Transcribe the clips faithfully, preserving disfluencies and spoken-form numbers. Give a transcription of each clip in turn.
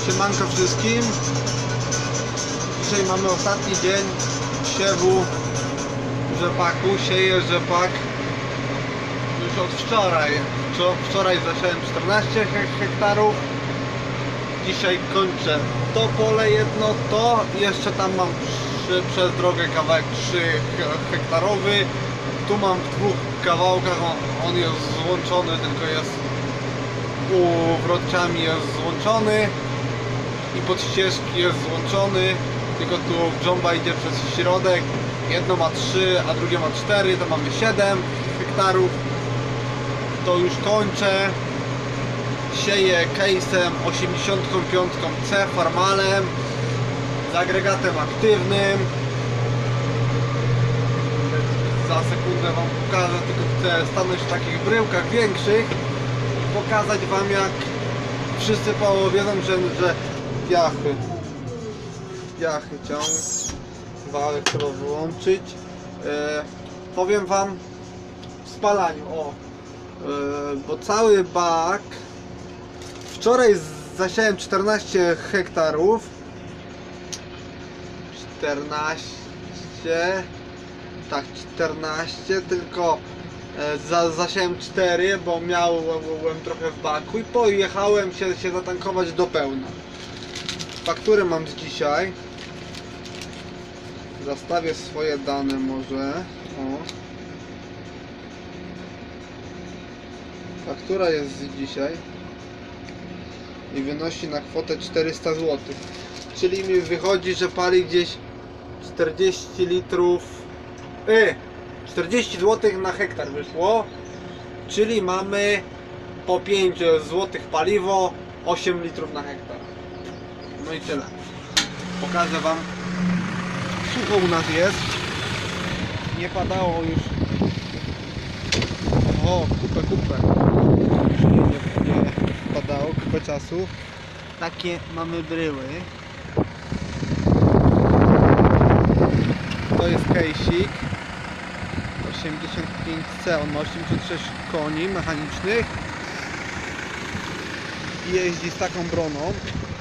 Siemanko wszystkim. Dzisiaj mamy ostatni dzień siewu rzepaku. Sieję rzepak już od wczoraj. Wczoraj zasiałem czternaście hektarów. Dzisiaj kończę to pole jedno, to i jeszcze tam mam przy, przez drogę kawałek trzy hektarowy. Tu mam w dwóch kawałkach, on, on jest złączony, tylko jest uwrotciami jest złączony i pod ścieżki jest złączony, tylko tu grząba idzie przez środek. Jedno ma trzy, a drugie ma cztery, to mamy siedem hektarów. To już kończę. Sieję case'em osiemdziesiąt pięć C Farmalem z agregatem aktywnym. Za sekundę wam pokażę, tylko chcę stanąć w takich bryłkach większych i pokazać wam, jak wszyscy powiedzą, że, że piachy piachy ciąg wałek trzeba wyłączyć. e, powiem wam w spalaniu, o e, bo cały bak wczoraj zasiałem czternaście hektarów, czternaście, tak, czternaście, tylko e, za, zasiałem cztery, bo miałem trochę w baku i pojechałem się, się zatankować do pełna. Faktury mam z dzisiaj. Zastawię swoje dane może. O. Faktura jest z dzisiaj i wynosi na kwotę czterysta złotych. Czyli mi wychodzi, że pali gdzieś czterdzieści litrów. Yy, czterdzieści złotych na hektar wyszło. Czyli mamy po pięć złotych paliwo, osiem litrów na hektar. No i tyle. Pokażę wam. Sucho u nas jest. Nie padało już. O, kupę, kupę. Nie, nie padało, kupę czasu. Takie mamy bryły. To jest case'ik osiemdziesiąt pięć C. On ma osiemdziesiąt sześć koni mechanicznych i jeździ z taką broną.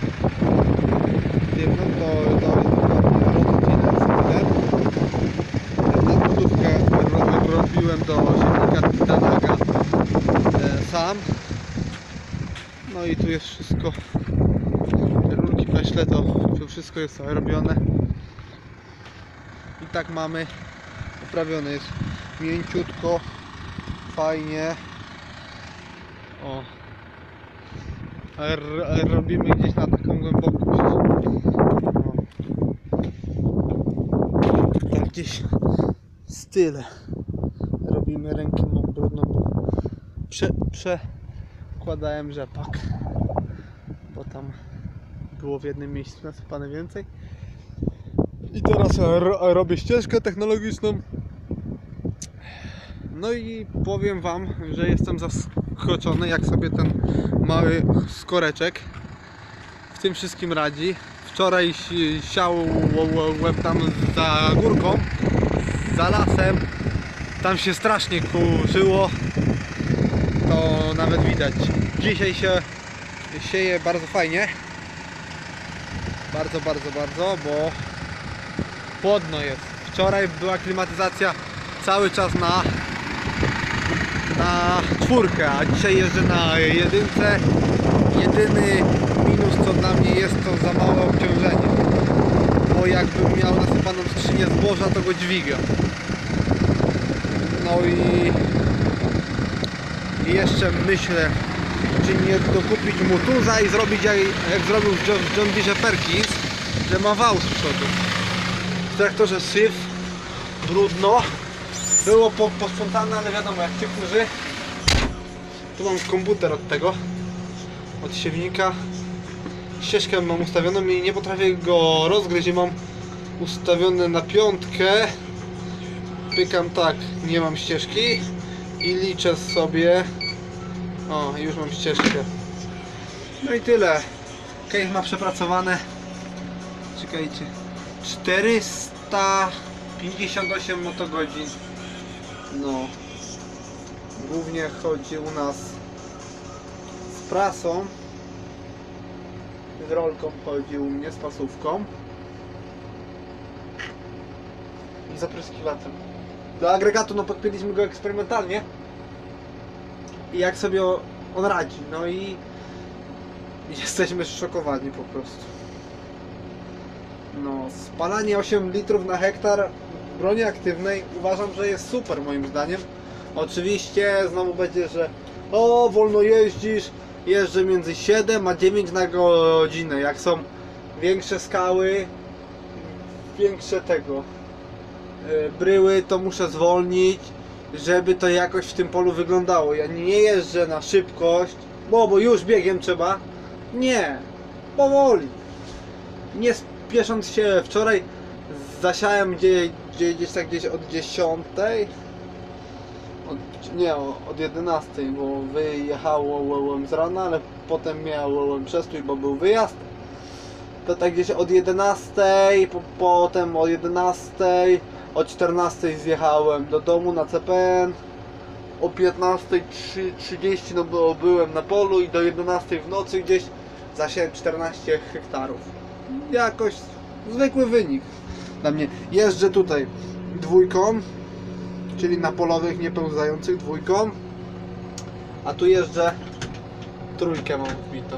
Jedną to, to jest dokładnie nadbudówkę robiłem do silnika Danaga e, sam. No i tu jest wszystko, te rurki peśle, to, to wszystko jest robione i tak mamy poprawione, jest mięciutko, fajnie. O, ale robimy gdzieś na taką głębokość. Tak gdzieś z tyle robimy, rękę mam brudną, bo prze, przekładałem rzepak, bo tam było w jednym miejscu nasypane więcej i teraz ro, robię ścieżkę technologiczną. No i powiem wam, że jestem zaskoczony, jak sobie ten mały skoreczek w tym wszystkim radzi. Wczoraj siałem tam za górką, za lasem, tam się strasznie kurzyło, to nawet widać. Dzisiaj się sieje bardzo fajnie, bardzo, bardzo, bardzo, bo chłodno jest. Wczoraj była klimatyzacja cały czas na na czwórkę, a dzisiaj jeżdżę na jedynce. Jedyny minus, co dla mnie jest, to za małe obciążenie, bo jakbym miał nasypaną skrzynię zboża, to go dźwiga. No i, i jeszcze myślę, czy nie dokupić mu tuza i zrobić jak, jak zrobił w John, John Deere Perkins, że ma wał z przodu. W traktorze syf, brudno, było po, posprzątane, ale wiadomo, jak się kurzy. Tu mam komputer od tego, od siewnika. Ścieżkę mam ustawioną i nie potrafię go rozgryźć, mam ustawione na piątkę. Pykam tak, nie mam ścieżki i liczę sobie. O, już mam ścieżkę. No i tyle. Case ma przepracowane, czekajcie, czterysta pięćdziesiąt osiem motogodzin. No, głównie chodzi u nas z prasą. z rolką chodzi u mnie, z pasówką i zapryskiwaczem. Do agregatu no podpięliśmy go eksperymentalnie i jak sobie on radzi, no i jesteśmy zszokowani po prostu. No, spalanie osiem litrów na hektar broni aktywnej uważam, że jest super moim zdaniem. Oczywiście znowu będzie, że o, wolno jeździsz, jeżdżę między siedem a dziewięć na godzinę. Jak są większe skały, większe tego yy, bryły, to muszę zwolnić, żeby to jakoś w tym polu wyglądało. Ja nie jeżdżę na szybkość, bo, bo już biegiem trzeba. Nie, powoli. Nie spiesząc się. Wczoraj zasiałem gdzie, gdzie, gdzieś tak gdzieś od dziesiątej. Od, nie, od jedenastej, bo wyjechało z rana, ale potem miałem przestój, bo był wyjazd. To tak gdzieś od jedenastej, po, potem od jedenastej, o czternastej zjechałem do domu na C P N. O piętnastej trzydzieści no bo byłem na polu i do jedenastej w nocy gdzieś zasiałem czternaście hektarów. Jakoś zwykły wynik dla mnie. Jeżdżę tutaj dwójką, czyli na polowych niepełzających dwójką, a tu jeżdżę trójkę mam wbitą.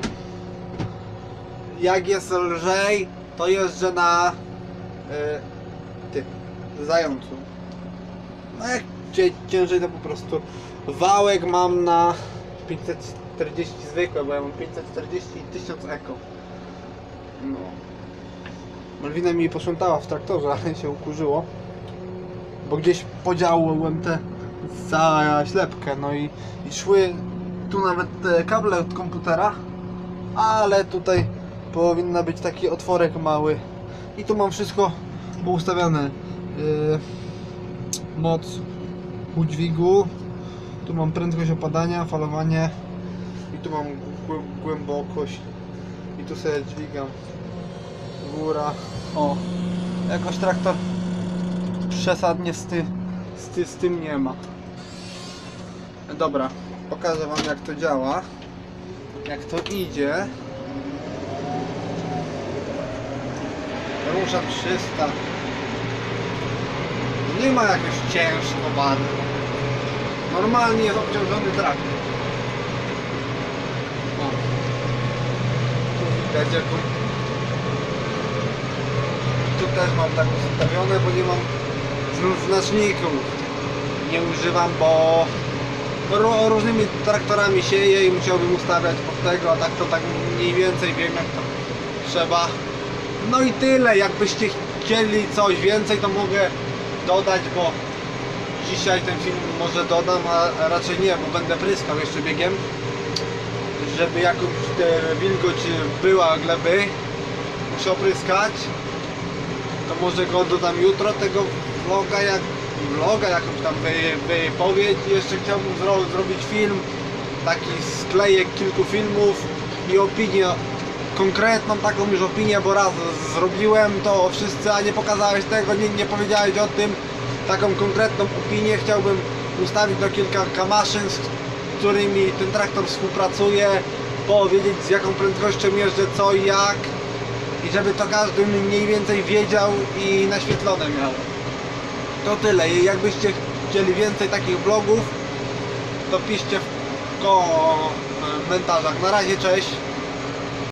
Jak jest lżej, to jeżdżę na yy, ty, zającu. No jak ciężej, to po prostu wałek mam na pięćset czterdzieści zwykłe, bo ja mam pięćset czterdzieści i tysiąc eko. No. Malwina mi posprzątała w traktorze, ale się ukurzyło, bo gdzieś podziałłem tę zaślepkę, no i, i szły tu nawet te kable od komputera, ale tutaj powinna być taki otworek mały i tu mam wszystko poustawiane. Yy, moc udźwigu, tu mam prędkość opadania, falowanie i tu mam głębokość i tu sobie dźwigam góra. O, jakoś traktor przesadnie z, ty, z, ty, z tym nie ma. Dobra, pokażę wam jak to działa, jak to idzie. Rusza trzysta. Nie ma jakoś ciężko bardzo. Normalnie jest obciążony traktor. O. Tu widać jaką. Tu też mam tak ustawione, bo nie mam znaczników. Nie używam, bo różnymi traktorami sieję i musiałbym ustawiać pod tego, a tak to tak mniej więcej wiem jak to trzeba. No i tyle. Jakbyście chcieli coś więcej, to mogę dodać, bo dzisiaj ten film może dodam, a raczej nie, bo będę pryskał jeszcze biegiem, żeby jakąś wilgoć była gleby, muszę opryskać. To może go dodam jutro, tego vloga, jak vloga, jakąś tam wy, wypowiedź. Jeszcze chciałbym zro, zrobić film, taki sklejek kilku filmów i opinię, konkretną taką już opinię, bo raz zrobiłem to wszyscy, a nie pokazałeś tego, nie, nie powiedziałeś o tym. Taką konkretną opinię chciałbym ustawić do kilka maszyn, z którymi ten traktor współpracuje, powiedzieć z jaką prędkością jeżdżę, co i jak, i żeby to każdy mniej więcej wiedział i naświetlone miał. To tyle. Jakbyście chcieli więcej takich vlogów, to piszcie w komentarzach. Na razie, cześć.